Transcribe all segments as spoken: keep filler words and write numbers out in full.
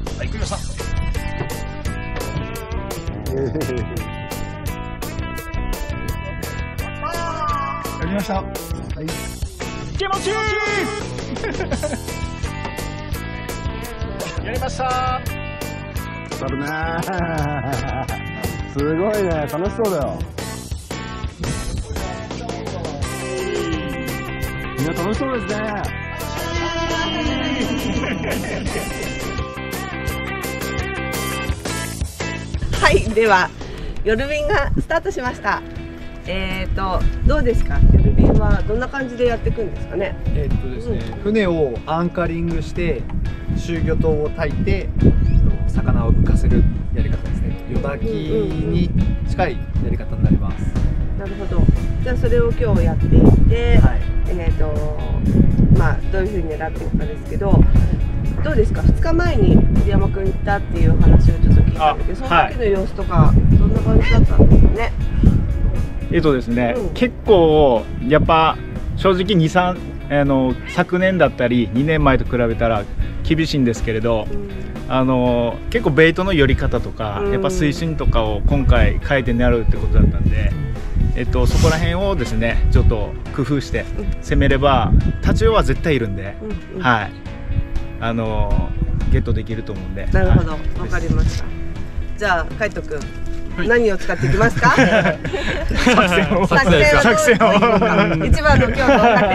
はい、行きました。やりました。はい。気持ちいい。やりました。 当たるね。すごいね、楽しそうだよ。みんな楽しそうですね。 はい、では夜便がスタートしました。えーとどうですか、夜便はどんな感じでやっていくんですかね。 えーっとですね、うん、船をアンカリングして集魚灯を焚いて魚を浮かせるやり方ですね。夜炊きに近いやり方になります。 なるほど。じゃあそれを今日やっていって、はい、えーとまあどういうふうに狙っていくかですけど、どうですか、ふつかまえに栗山君行ったっていう話をちょっと聞いたんだけど、その時の様子とかどんな感じだったんですかね。 えっとですね、うん、結構やっぱ正直に、さんあの昨年だったりにねんまえと比べたら厳しいんですけれど、うん、あの結構ベイトの寄り方とか、うん、やっぱ水深とかを今回変えて狙うってことだったんで、えっと、そこら辺をですねちょっと工夫して攻めればタチウオは絶対いるんで、うんうん、はい、あのゲットできると思うんで。 なるほど、わ、はい、かりました。じゃあ海斗くん、はい、何を使っていきますか。作戦を作戦を作戦を一番の今日の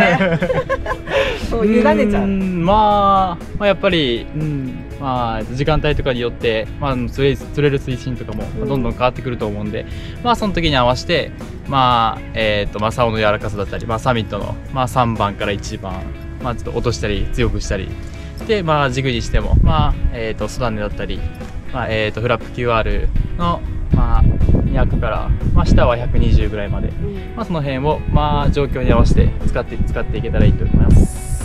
もう委ねちゃう。 まあ、まあやっぱり、うん、まあ時間帯とかによって、まあ釣れ釣れる水深とかもどんどん変わってくると思うんで、うん、まあその時に合わせて、まあえっとまあ竿の柔らかさだったり、まあサミットのまあさんばんからいちばん、まあちょっと落としたり強くしたり。でまあ、ジグにしても、まあえー、とソダネだったり、まあえー、とフラップ キューアール の、まあ、にひゃくから、まあ、下はひゃくにじゅうぐらいまで、うん、まあ、その辺を、まあ、状況に合わせて使って使っていけたらいいと思います。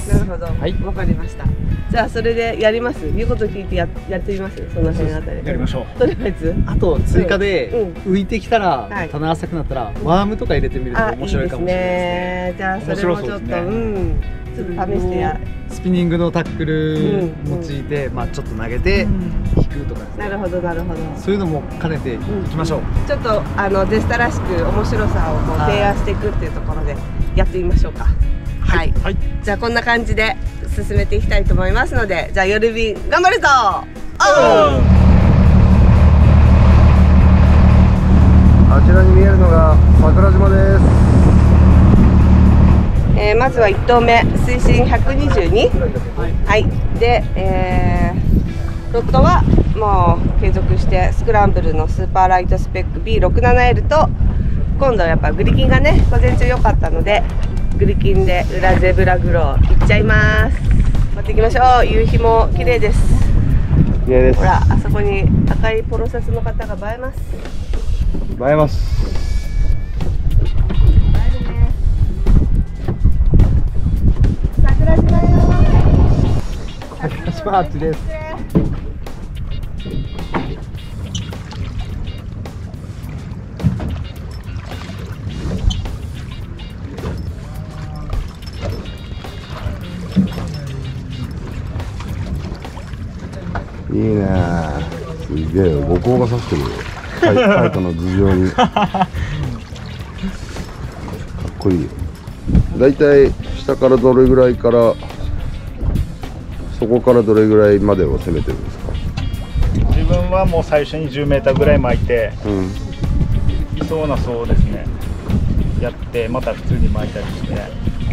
なるほど、はい、わかりました。じゃあそれでやります。言うこと聞いて や, やってみます。その辺あたりやりましょう。 とりあえずあと追加で、うん、浮いてきたら、はい、棚浅くなったらワームとか入れてみると面白いかもしれないですね。 じゃあそれもちょっと、うん、ちょっと試してやスピニングのタックル用いて、うん、まあちょっと投げて引くとかですね。 なるほどなるほど。 そういうのも兼ねていきましょう。うん、 ちょっとあのデスタらしく面白さをこう提案していくっていうところでやってみましょうか。はい、はい、じゃあこんな感じで進めていきたいと思いますので、じゃあ夜便頑張るぞ。おう。 あちらに見えるのが桜島です。 えー、まずはいっとうめ水深ひゃくにじゅうに、はい、で、えー、ロッドはもう継続してスクランブルのスーパーライトスペック ビーろくじゅうななエル と、今度はやっぱグリキンがね午前中良かったのでグリキンで裏ゼブラグローいっちゃいます。待っていきましょう。夕日も綺麗です。 綺麗です。 ほらあそこに赤いポロシャツの方が映えます。 映えます。 桜島よ。 桜島あっちです。 いいね。すげえ五光が差してるよ。カイトの頭上に。かっこいいよ。だいたい下からどれぐらいからそこからどれぐらいまでを攻めてるんですか。 自分はもう最初にじゅうメーターぐらい巻いて、うん、いそうなそうですねやってまた普通に巻いたりして、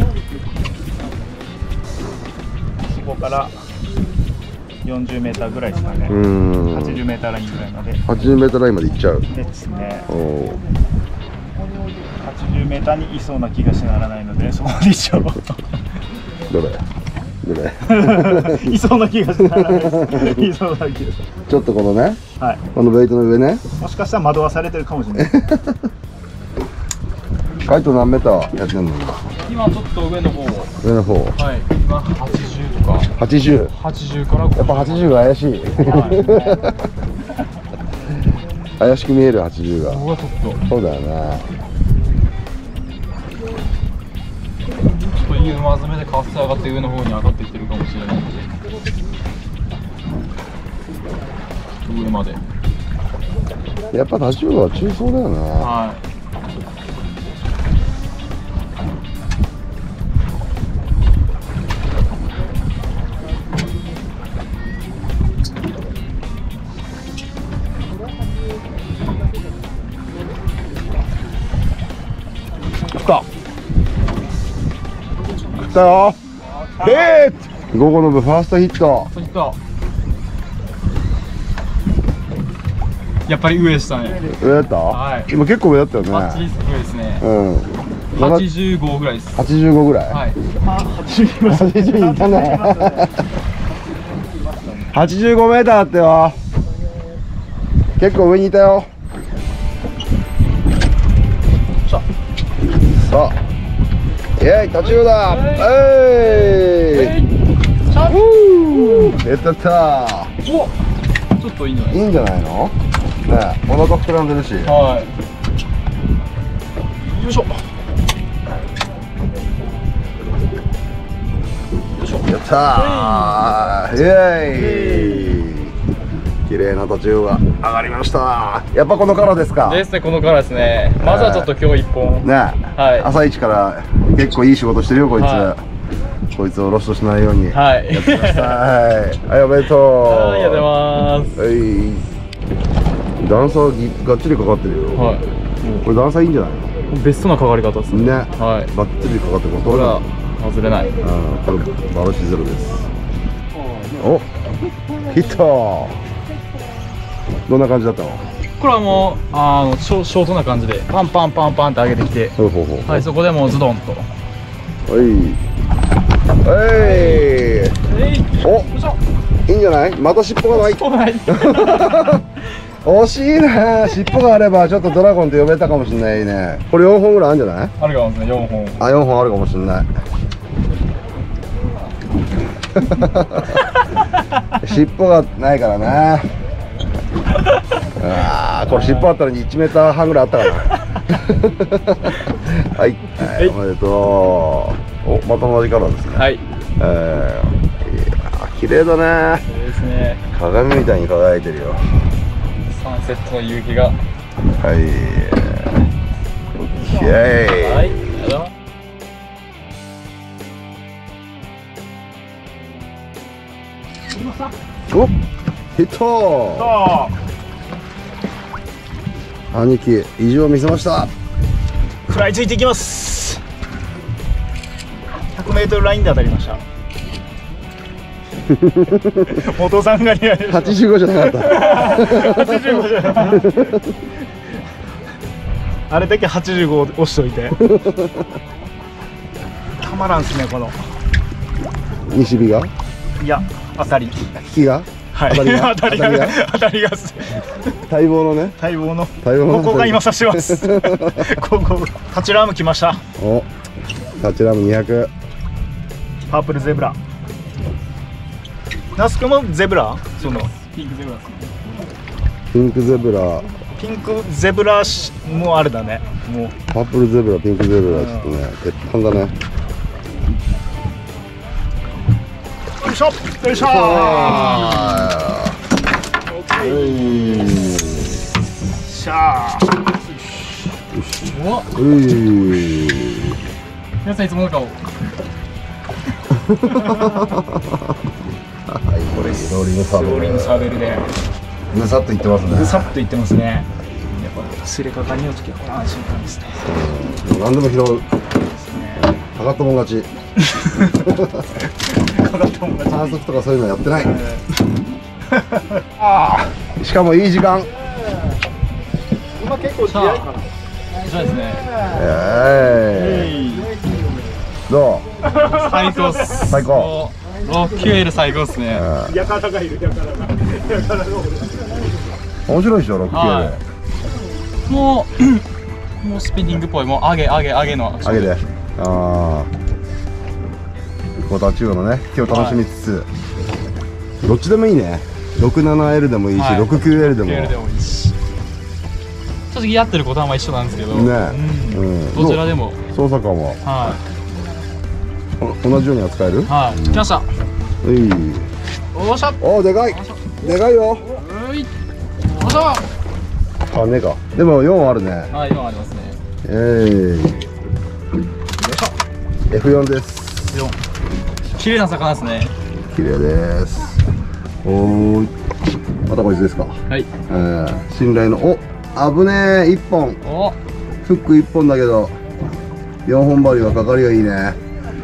そこからよんじゅうメーターぐらいですかね。はちじゅうメーターラインぐらいまではちじゅうメーターラインまで行っちゃうですね。はちじゅうメーターにいそうな気がしならないので、そこで一緒どれどれいそうな気がしならないですいそうな気がちょっとこのね、 はい、 このベイトの上ね、 もしかしたら惑わされてるかもしれないカイト何メーターやってんの今ちょっと上の方上の方はい、今はちじゅうとかはちじゅうはちじゅうからやっぱはちじゅうが怪しい、はい、怪しく見えるはちじゅうがそうだよね。 いい馬詰めでカワセ上がって上の方に上がっていってるかもしれないので、 上まで。 やっぱ立ちは中層だよな。 はい。 来た。来たよ。えー午後の部ファーストヒット。 ヒット。やっぱり上でしたね。 上だった、 はい、 今結構上だったよね。 バッチリ上ですね。 うん。 はちじゅうごぐらいです。 はちじゅうごぐらい。 はい。 はちじゅういたね。はちじゅうごメーターだったよ。結構上にいたよ。さあ、イエイ途中だ。えい。やったったー。 ちょっといいんじゃないいいんじゃないの？ねえ、お腹膨らんでるし。 はい。よいしょ。 やったー。イエーイ。綺麗な途中が上がりました。やっぱこのカラーですか？ ですね、このカラーですね。まずはちょっと今日一本。 ねえ、 はい。 朝一から結構いい仕事してるよこいつ。 はこいつをロストしないように。 はい。 やってました。はい、はい、おめでとう。 はい、ありがとうございます。 はい。段差ぎがっちりかかってるよ。 はい。 これ段差いいんじゃないの？ ベストなかかり方ですね。 ね。 はい。 バッチリかかってる。 これは外れない。 うん、これバロシゼロです。お、ヒット。どんな感じだったの？ これはもうあのショショートな感じでパンパンパンパンって上げてきて、 ほうほうほう。 はい、そこでもうズドンと。 はい。はい。お、いいんじゃない？また尻尾がない。 そうない。 惜しいな。尻尾があればちょっとドラゴンと呼べたかもしれないね。これよんほんぐらいあるんじゃない？ あるかもしれない。よんほん。 あ、よんほんあるかもしれない。尻尾がないからな。ああ、これ尻尾あったのにいちメーターはんぐらいあったかな。はい、はい、おめでとう。お、また同じカラーですね。 はい。 えー、いやー、綺麗だね。 そうですね。 鏡みたいに輝いてるよ。 サンセットの夕日が。 はい。イエーイ。 はい。ありがとうございます。 お、ヒット。兄貴、意地を見せました。 食らいついていきます。ひゃくメートルラインで当たりました。元さんがにやる。 はちじゅうごじゃなかった。 はちじゅうごじゃなかった。あれだけはちじゅうご押しといて。たまらんっすねこの。 西日が？ いや、当たり。 引きが？ はい。 当たりが？ 当たりが？当たりがっす。 待望のね。 待望の。 待望の。 ここが今差します。ここ。タチラーム来ました。 お、タチラームにひゃく。 パープルゼブラ。ナスクもゼブラ？そのピンクゼブラですね。 ピンクゼブラ。 ピンクゼブラもあれだね。もう。 パープルゼブラ、ピンクゼブラ、ちょっとね、鉄板だね。 よいしょ。よいしょ。 はい。 しゃあ。 お、 うい。 皆さんいつもの顔。 はい、これローリングサーベル。 ローリングサーベルで。 ぐさっといってますね。 ぐさっといってますね。やっぱすれかかりの時はこれ安心感ですね。 うん、何でも拾う。かかったもん勝ち。 かかったもん勝ち。 反則とかそういうのやってない。ああ、しかもいい時間。 今結構早いかな。 そうですね。 ええ。どう？ 最高っす。 最高。 ロッキュエル最高っすね。 やからがいる、やからが。やからがおる。 面白いでしょ、ロッキーはい、もうもうスピニングっぽい、もう上げ上げ上げの上げで、ああ、こた中のね、今日楽しみつつ、はい、どっちでもいいね。ろくじゅうななエル でもいいし、はい、ろくじゅうきゅうエル でもいいし。 正直やってることはまあ一緒なんですけどね、 うん、うん、どちらでも操作感は、はい、同じように扱える。 はい、来ました。 うい、 おっしゃ、 おー、でかいでかいよ。 うい、 あ、ねか。でもよんあるね。 はい、今ありますね。 えい。エフよん です。 よん。綺麗な魚ですね。 綺麗です。おーい。またこいつですか。 はい。 えー、信頼の、お、危ねえ、いっぽん。 お、 フックいっぽんだけど、よんほん針はかかりがいいね。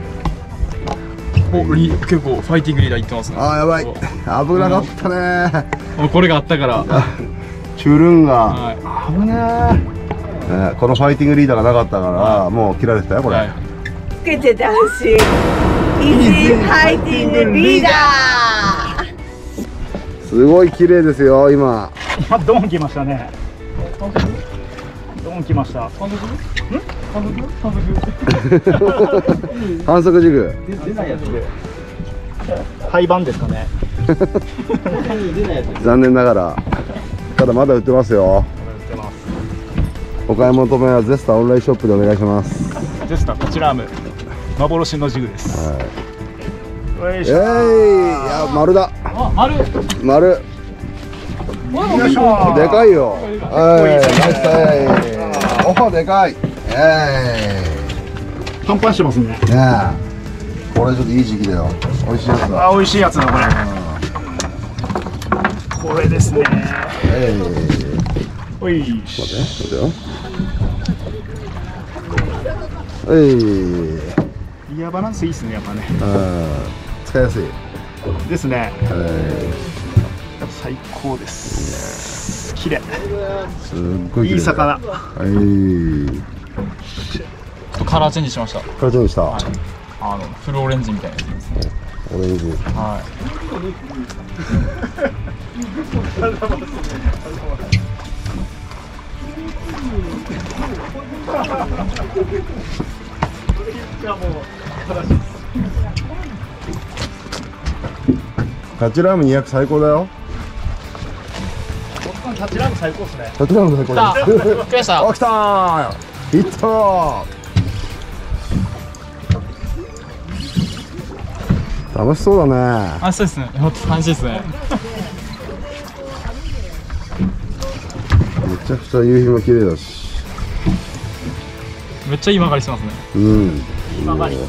お、リ結構ファイティングリーダーいってますね。 あー、やばい。危なかったね。 もうこれがあったから。 チュルンが、 はい。 危ねえ。ね、このファイティングリーダーがなかったから、もう切られてたよ、これ。 はい。 つけてて安心。イージーファイティングリーダー。 すごい綺麗ですよ、今。 今ドン来ましたね。ドン来ました。 反則ジグ。 廃盤ですかね。 残念ながら。ただまだ売ってますよ。お買い求めはゼスタオンラインショップでお願いします。 ゼスタこちらム幻のジグです。 はい。 よいえい、いしょー。 や、丸だ。 あ、丸。 丸。 よいしょー。 でかいよ。はい、ナイスタイ。お、でかい。えパンパンしてますね。 い。ねえ。これちょっといい時期だよ。美味しいやつだ。 あ、美味しいやつだこれ。これですね。 えい。 おい。 待って、待ってよ。えい。 リアバランスいいっすね、やっぱね。 うん。使いやすい。 ですね。 え最高です。綺麗。 い。すっごい綺麗だよ。 いい魚。 はい。 ちょっとカラーチェンジしました。 カラチェンジした。 あのフルオレンジみたいなやつですね。 オレンジ。 はい。 タチラームにひゃく最高だよ。 タチラーム最高ですね。 タチラーム最高来た。 です。 来ました。 あ、来たー。ヒットー。楽しそうだね。 あ、そうですね。ほんと楽しいですね。 めちゃくちゃ夕日も綺麗だし。 めっちゃいい曲がりしてますね。 うん。いい曲がり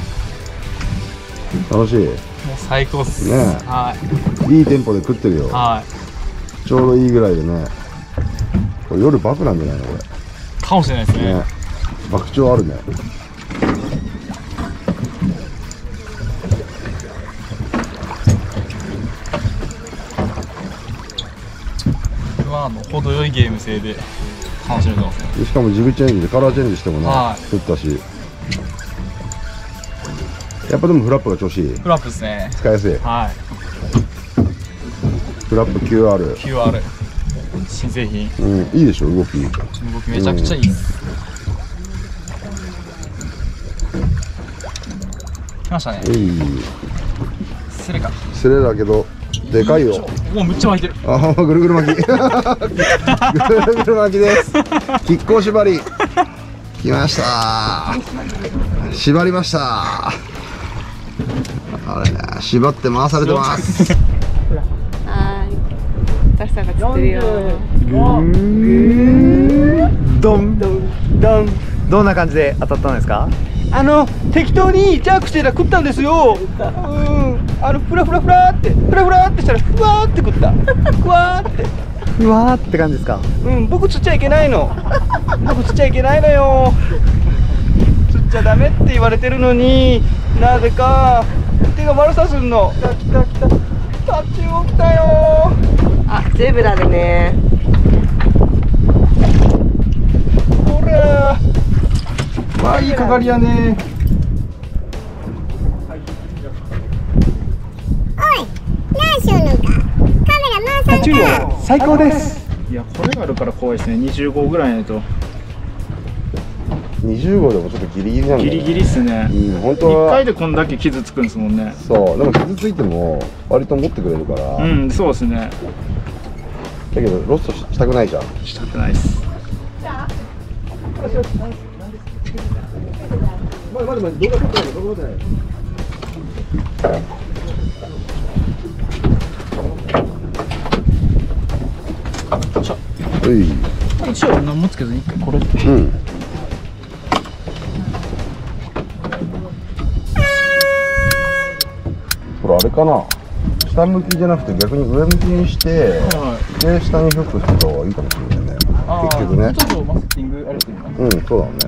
楽しい。 もう最高っす。 ねえはいいテンポで食ってるよ。 い。はい。 ちょうどいいぐらいでね。これ夜バクなんじゃないのこかもしれないですれ。 ね。 ね。爆鳥あるね。 まあ、あの程よいゲーム性で楽しめてますね。 でしかもジグチェンジでカラーチェンジしてもね、 はい食ったし。やっぱでもフラップが調子いい。 フラップですね。 使いやすい。 はい。 フラップ キューアール。 キューアール 新製品。 うん、いいでしょ動き。 動きめちゃくちゃいいです。来ましたね。 えい。 スレか。 スレだけどでかいよ。 もうめっちゃ巻いてる。 ああ、ぐるぐる巻き。ぐるぐる巻きです。亀甲縛り。来ました。縛りました。あれ、縛って回されてます。 はい。私さんが釣ってるよ。 ドンドン。どんな感じで当たったんですか？ あの適当にジャークしてたら食ったんですよ。うん、あのフラフラフラってフラフラってしたらふわーって食った。ふわーって。 ふわーって感じですか？ うん、僕釣っちゃいけないの。僕釣っちゃいけないのよ。釣っちゃダメって言われてるのに、なぜか手が悪さすんの。来た来た来た。タッチを来たよ。 あ、ゼブラでね。 ほら。まあいいかかりやね。 ジュニア最高です。 いや、これがあるから怖いですね。にじゅうごぐらいないと。 にじゅうごでもちょっとギリギリなんだよね。 ギリギリっすね。 うん、本一当は。 回でこんだけ傷つくんですもんね。 そう、でも傷ついても割と持ってくれるから。 うん、そうですね。 だけどロストしたくないじゃん。 したくないです。 うい。 一応何もつけずに一回これ。 うん。これあれかな。下向きじゃなくて逆に上向きにして、 はで下にフックするといいかもしれないね。結局ね。 ちょっとマスキングあれしてみます。 うん、そうだね。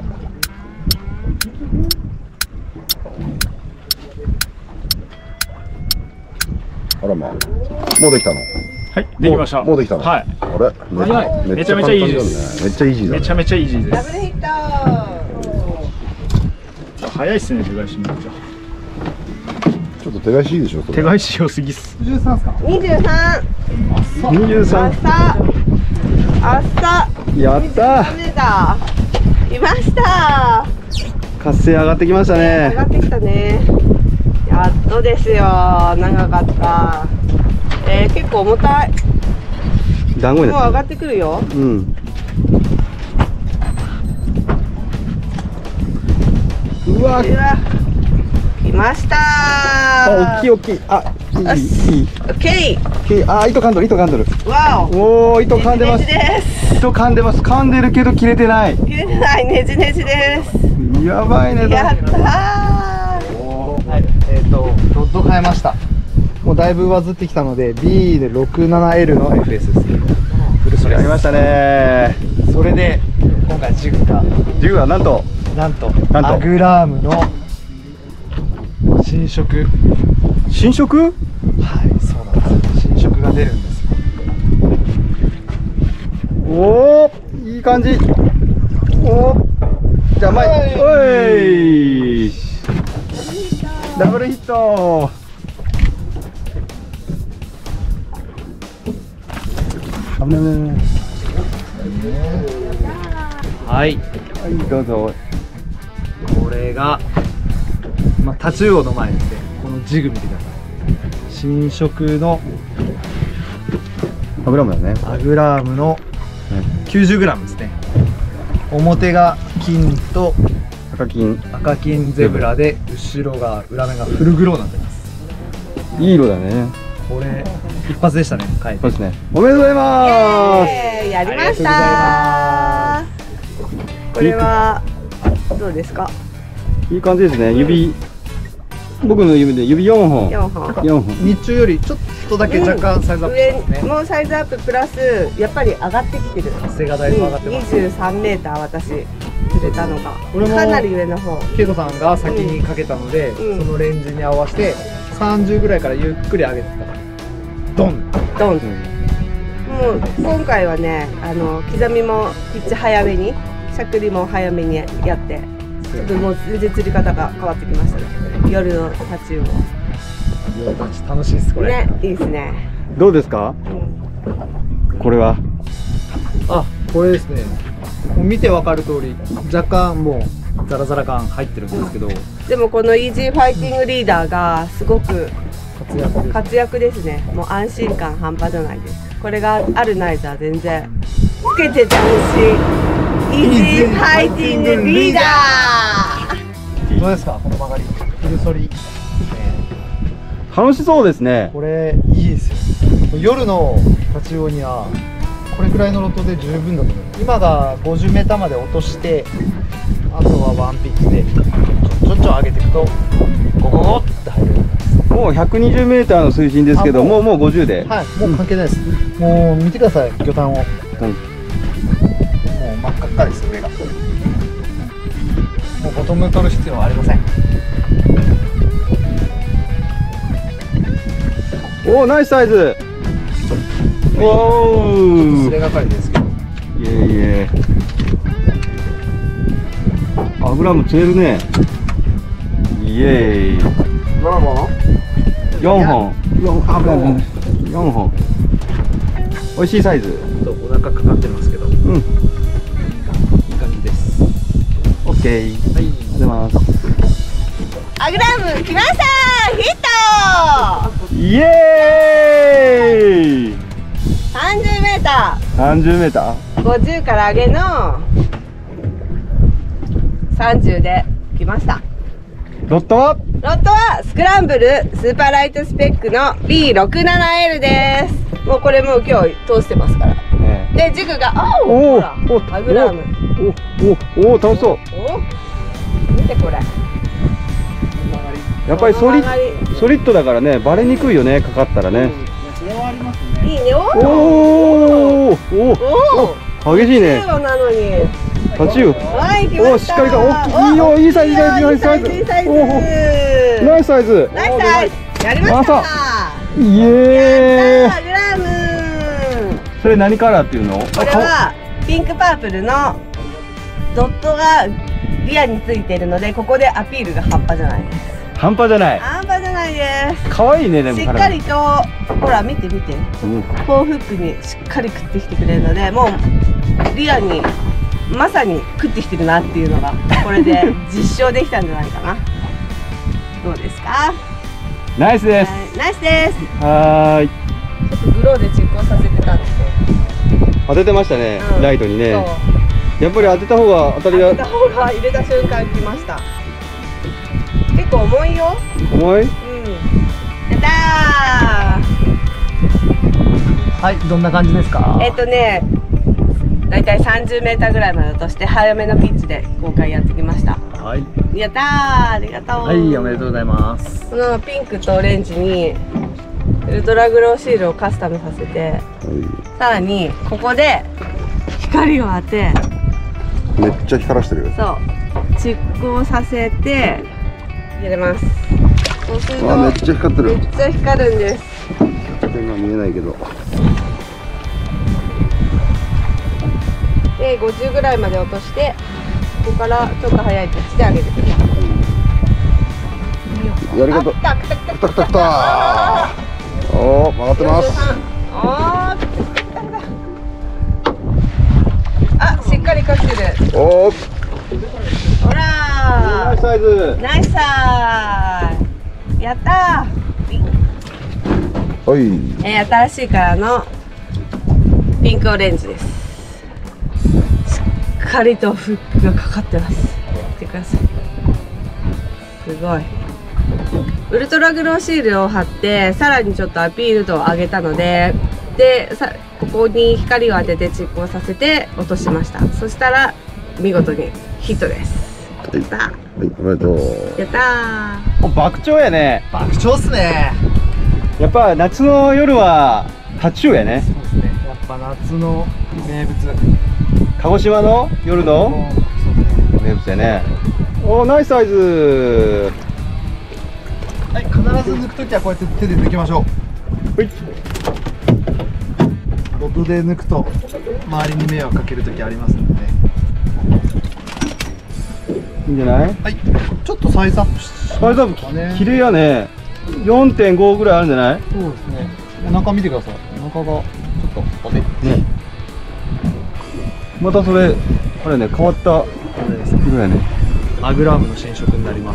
あらまあ、もうできたの。 はい、できました。 もうできたの。 はい。 あれ、 早い。めちゃめちゃイージーです。 めっちゃイージーだね。 めちゃめちゃイージーでダブルヒット。 す。早いっすね、手返しめっちゃ。 ちょっと手返しいいでしょ。 手返し良すぎっす。 にじゅうさんですか？ 二十三。 二十三。 朝。朝。 やったー。 メだ。いました。 活性上がってきました上ね。 がってきたね。やっとですよ。長かった。えー、結構重たい。 団子になっもう上がってくるよ。 てる。うん。うわ。 うわ。来ましたー。 大きい大きい。あ、 よしいいいい。 オッケー。 あ、糸噛んどる糸噛んどる。 わお。 おお、糸噛んでます。 ネジネジです。 糸噛んでます。噛んでるけど切れてない。 切れてないネジネジです。 やばいね。 やったー。 はい、えっ、とロッド変えました。もうだいぶ上ずってきたので ビー で ろくじゅうななエル の エフエス です。フルスやりましたね。 それで今回ジグがジグはなんとなんとなんとアグラームの新色。 新色？ はい、そうなんです。新色が出るんですよ。 おお、いい感じ。おお、じゃあ前、おい、ダブルヒット。危ない危ない危ない。 はい、 はい、どうぞ。 これが、まあ、タチウオの前ですね。このジグ見てください。新色のアグラムだね。 アグラームの きゅうじゅうグラム ですね。表が金と赤金。 赤金ゼブラで、後ろが裏面がフルグローになってます。 いい色だね。 これ一発でしたね。はい。 そうですね。おめでとうございます。 えー、やりましありたー。これはどうですか？ いい感じですね。指、僕の指で指よんほん。 四本。 よんほん。 日中よりちょっとだけ若干サイズアップしてますね。 上もうサイズアッププラスやっぱり上がってきてる。 背がだいぶ上がってます。 にじゅうさんメーター私釣れたのが俺もかなり上の方。 ケイトさんが先にかけたので、 うんそのレンジに合わせてさんじゅうぐらいからゆっくり上げてたらドン。 ドン。もう今回はね、あの刻みもピッチ早めに、しゃくりも早めにやって、ちょっともう全然釣り方が変わってきましたね。夜のタチウオ。 夜たち楽しいですこれ。 ね、いいですね。 どうですか？ うんこれは。 あ、これですね。もう見てわかる通り若干もうザラザラ感入ってるんですけど、 でもこのイージーファイティングリーダーがすごく活躍です。 活躍ですね。もう安心感半端じゃないです。これがあるないじゃ全然つけてて安心。イージーファイティングリーダー。 どうですかこの曲がり。フルソリ。 楽しそうですね。 これいいですよ。夜のタチウオにはこれくらいのロットで十分だと思います。今がごじゅうメーターまで落として、あとはワンピッチでちょちょちょ上げていくとゴゴゴって入れる。 もうひゃくにじゅうメーターの水深ですけど、 あもうもうもうごじゅうで。 はい、もう関係ないです。もう見てください魚探を。もううん真っ赤っかです上が。もうボトム取る必要はありません。 おお、ナイスサイズ。おお。 それがかりですけど。 いえいえ。アグラム釣れるね。イエーイ。 どうも。 四本。四、あ、危ない危ない。四本。美味しいサイズ。 ちょっとお腹かかってますけど。 うん。 いい感じです。 オッケー。 はい。 ありがとうございます。 アグラム来ましたヒット。 イエーイ。 さんじゅうメータ三十メーター。 ー。ごじゅうから上げのさんじゅうで来ました。 ロットは。 ロットはスクランブルスーパーライトスペックの ビーろくじゅうななエル です。 もうこれもう今日通してますから。 ねでジグがあおおおほらおアグラム。 おおお楽しそう。 お見てこれ。 やっぱりソリこの曲がりソリッドだからね、バレにくいよね、かかったらね。 いいね。おおお。 おおお激しいね。 タチウオなのに。 タチウオ。 はい、来ました。 おしっかりか。おいいよ、いいサイズ、いいサイズ、いいサイズ。 いいサイズ。 おおナイスサイズ。 ナイスサイズ。やりました。 イエーイ。 アグラム。 それ何カラーっていうの？ これはピンクパープルのドットがリアについているので、ここでアピールが半端じゃないです。 半端じゃない。 半端じゃないです。 可愛いね、でも。 しっかりとほら見て見て。 うん。 フォーフックにしっかり食ってきてくれるので、もうリアにまさに食ってきてるなっていうのがこれで実証できたんじゃないかな。どうですか？ ナイスです。 ナイスです。 はーい。 ちょっとグローで実行させてたんですよ。 当ててましたね、 うんライトにね。 そうやっぱり当てた方が当たり当てたが方が入れた瞬間きました。結構重いよ。 重い？ うん。やったはい、どんな感じですか？ ー。えっとね、だいたいさんじゅうメーターぐらいまで落として早めのピッチで公開やってきました。 はい、 やったー、ありがとう。 はい、おめでとうございます。 このピンクとオレンジにウルトラグローシールをカスタムさせて、さらにここで光を当て、 めっちゃ光らしてるよ。 そう蓄光させて入れます。そうするとあ、めっちゃ光ってる。 めっちゃ光るんです。 今見えないけど。 でごじゅうぐらいまで落として、ここからちょっと速いピッチで上げてください。 やり方。 あったくたくたくたくたくた。おお、曲がってます。 おー、くたくたくたくた。あ、しっかりかってる。 おお。 ほらナイスサイズ。 ナイスサー。やったー。 はい。 えー、新しいカラーのピンクオレンジです。しっかりとフックがかかってます。見てください。すごい。ウルトラグローシールを貼ってさらにちょっとアピール度を上げたので、でさここに光を当てて蓄光させて落としました。そしたら見事にヒットです。やったー。 はい、おめでとう。 やったー。 爆鳥やね。 爆鳥っすね。 やっぱ夏の夜はタチウオやね。 そうですね。やっぱ夏の名物。 鹿児島の夜の名物やね。おー、ナイスサイズ。 はい、必ず抜くときはこうやって手で抜きましょう。 はい。 ロッドで抜くと周りに迷惑かけるときありますのでね。 いいんじゃない？ はい、ちょっとサイズアップしサイズアップ綺麗やね。よんてんごぐらいあるんじゃない？ そうですね。お腹見てください。お腹がちょっとおでね。 またそれあれね、変わった色やね。 アグラームの新色になります。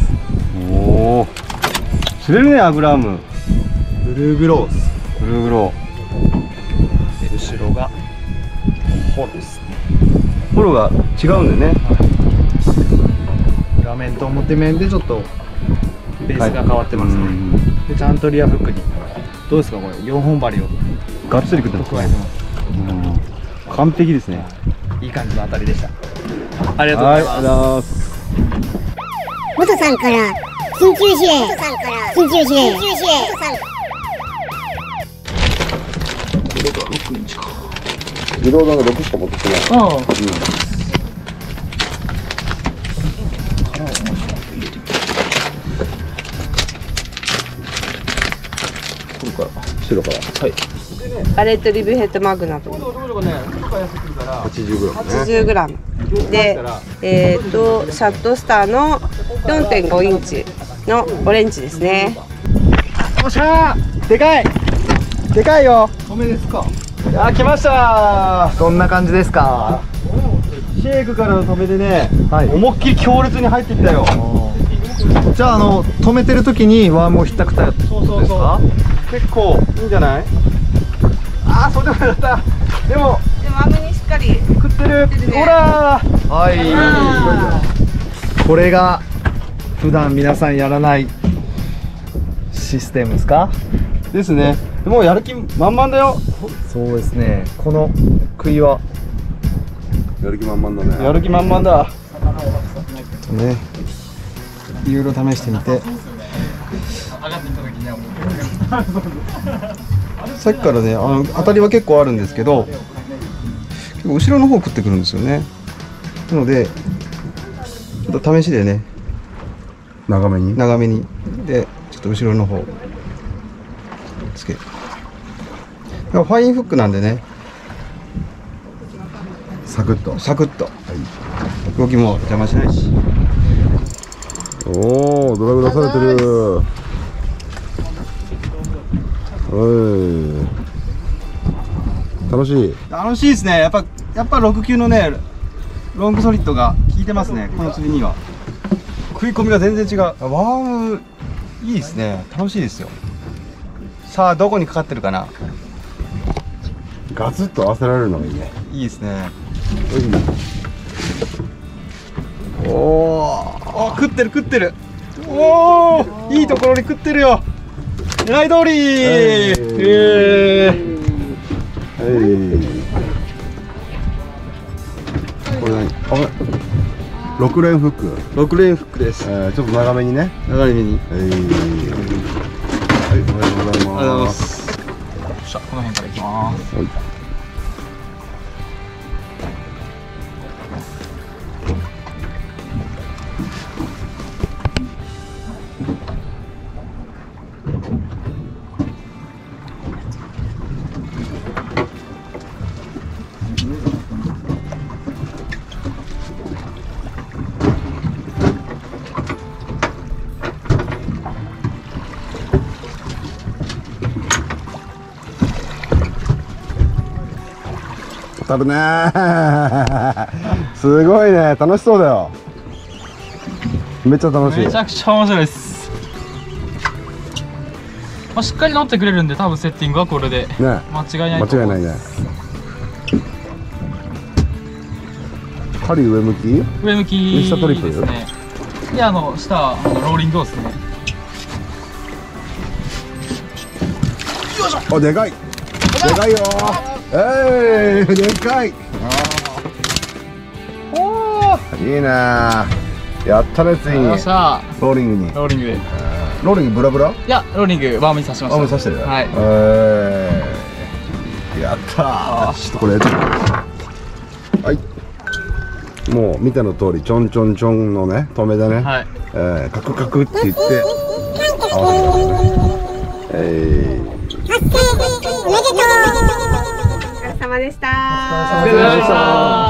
おお、釣れるね、アグラーム。 ブルーグローズ。 ブルーグロで後ろがホロですね。 ー。フォローが違うんだよね。 裏面と表面でちょっとベースが変わってますね。 うんでちゃんとリアフックにどうですかこれよんほん針をがっつりくってます加えてます。 うん、完璧ですね。 いい感じの当たりでした。ありがとうごはい、 ざいます。 ありがとうございます。 元さんから緊急指令元さんから緊急指令緊急指令元さん自動だがろくしか持ってきてない。 ああ、 これから後ろから。はい。 バレットリブヘッドマグナとはちじゅうグラムね。 はちじゅうグラムで、えー、とシャットスターの よんてんごインチのオレンジですね。 おっしゃー、でかいでかいよ。 止めですか。 あ、来ましたー。 どんな感じですか。 シェイクからの止めでね、 はい思いっきり強烈に入っていったよ。 じゃああの止めてる時にワームをひったくったやつですか。 結構いいんじゃない？あー、そうでもなかった。でもでマグにしっかり食ってる。 ってるねほらー。 はいあこれが普段皆さんやらないシステムですか。 ですね。 もうやる気満々だよ。 そうですね。この杭はやる気満々だね。 やる気満々だ。 ね、いろいろ試してみて。さっきからね、あの当たりは結構あるんですけど、結構後ろの方食ってくるんですよね。なのでちょっと試しでね、 長めに。 長めにでちょっと後ろの方つける。ファインフックなんでね、 サクッと。 サクッと、動きも邪魔しないし。 おお、ドラグ出されてる。おい。楽しい。 楽しいですね。やっぱやっぱろく級のねロングソリッドが効いてますね。この釣りには食い込みが全然違う。ワームいいですね。楽しいですよ。さあどこにかかってるかな。 ガツッと合わせられるのがいいね。 いいですね。 おお。 あ、食ってる食ってる。おお、いいところに食ってるよ。狙い通り。えーはい。これ何？あれ。六連フック。 六連フックです。 えー、ちょっと長めにね。 長めに。 はい。はい、おはようございます。 ありがとうございます。 よっしゃ、この辺からいきます。 はい。当たるねー。すごいね、楽しそうだよ。めっちゃ楽しい。 めちゃくちゃ面白いです。まあ、しっかり乗ってくれるんで、多分セッティングはこれでね、 間違いないと思う。 間違いないね。針上向き？ 上向き下トリプルですね。で、あの下はあのローリングですね。 お、でかい。でかいよー。えー、でかい。おー、いいなー。やったね、ついに。 よっしゃローリングに。 ローリングで。 ローリングブラブラ？ いや、ローリングワームに刺しました。 あ、もう刺してる。 はい。 えー、やったー。ちょっとこれ。はい。もう見ての通り、ちょんちょんちょんのね、止めでね。 はい。 えー、カクカクって言って。合わせてますね。えー。 おめでとう。 お疲れ様でした。 お疲れ様でした。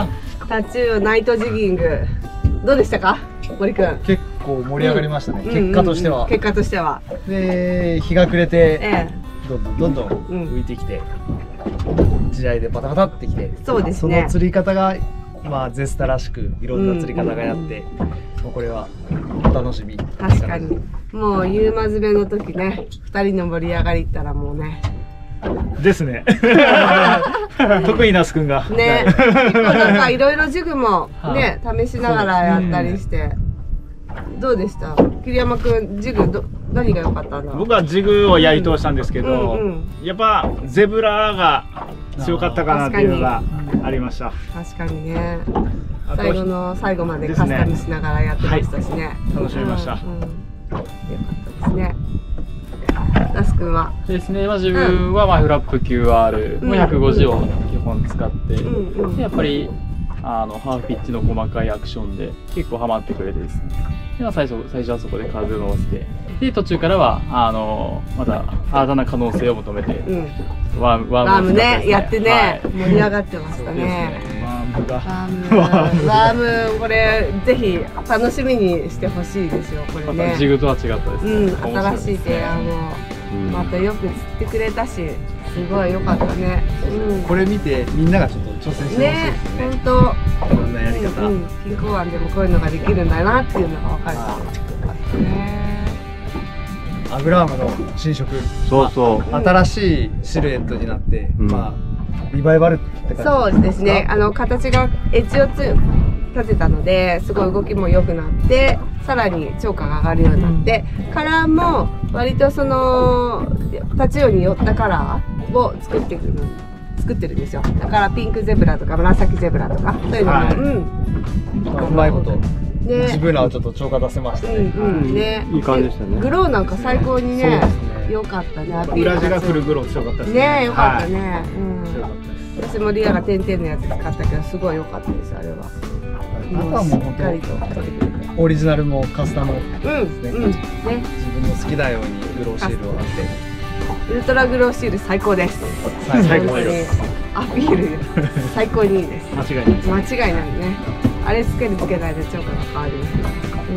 タチウオナイトジギングどうでしたか、森くん。 結構盛り上がりましたね、 うん結果としては。 結果としては。 で、日が暮れて、 えどんどんどんどん浮いてきて、地合でバタバタってきて、 そうですねその釣り方が、まあ、ゼスタらしくいろんな釣り方がやって、もうこれはお楽しみ。 え、確かに。もう夕間詰めの時ね、二人の盛り上がりったらもうね。 ですね。得意なすくんが。 ね、結構なんかいろいろジグもね、試しながらやったりして。どうでした、桐山くん。ジグど何が良かったんだろう。 僕はジグをやり通したんですけど、 うんうん、 やっぱゼブラが強かったかなっていうのがありました。 確かにね。最後の最後までカスタムしながらやってましたしね。 楽しみました。 うんうん、よかったですね。ラス君はですね、まあ、自分はまあフラップ キューアール、うん、ひゃくごじゅうを基本使って、うんうん、でやっぱりあのハーフピッチの細かいアクションで結構ハマってくれてですね、で、まあ、最初最初はそこで風を乗せて、で途中からはあのまた新たな可能性を求めて、うん、ワームワームねやってね、はい、盛り上がってましたね。ワームワームこれぜひ楽しみにしてほしいですよ。これね、 またジグとは違ったですね、 うん、新しい提案をまたよく釣ってくれたし、すごい良かったね。 うん、これ見てみんながちょっと挑戦してほしいですね。 本当。 いろんなやり方。 うん、金港湾でもこういうのができるんだなっていうのが分かるから。ね。 アグラームの新色。 そうそう。 まあ、新しいシルエットになって、うん、まあリバイバルって感じ。 そうですね。あの形がエッジをつ立てたのですごい動きも良くなってさらに超過が上がるようになって、カラーも割とそのタチウオに寄ったカラーを作ってくる作ってるんですよ。だからピンクゼブラとか紫ゼブラとかそういうのも、はい、うんうまいこと。 ね、 自分らはちょっと超過出せましたね。 うんうん、ね、 いい感じでしたね。 グローなんか最高にね、良かったね。 裏地がフルグロー強かったですね。 ね、良かったね。うん。私もリアが点々のやつ使ったけど、すごい良かったです、あれは。 あとはもう本当オリジナルもカスタムですね。うん、うん、ね。自分の好きなようにグローシールを貼って。 ウルトラグローシール最高です。 最高です。 アピール最高にいいです。 間違いない。 間違いないね。あれつけるつけないで超過が変わります。うん。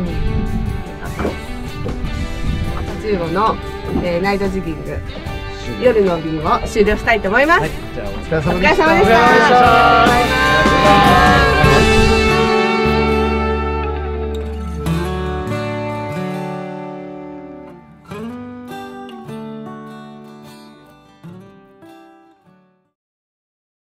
タチウオの、えー、ナイトジギング夜の便を終了したいと思います。はい、 じゃあお疲れ様でした。 お疲れ様でした。バイバイ。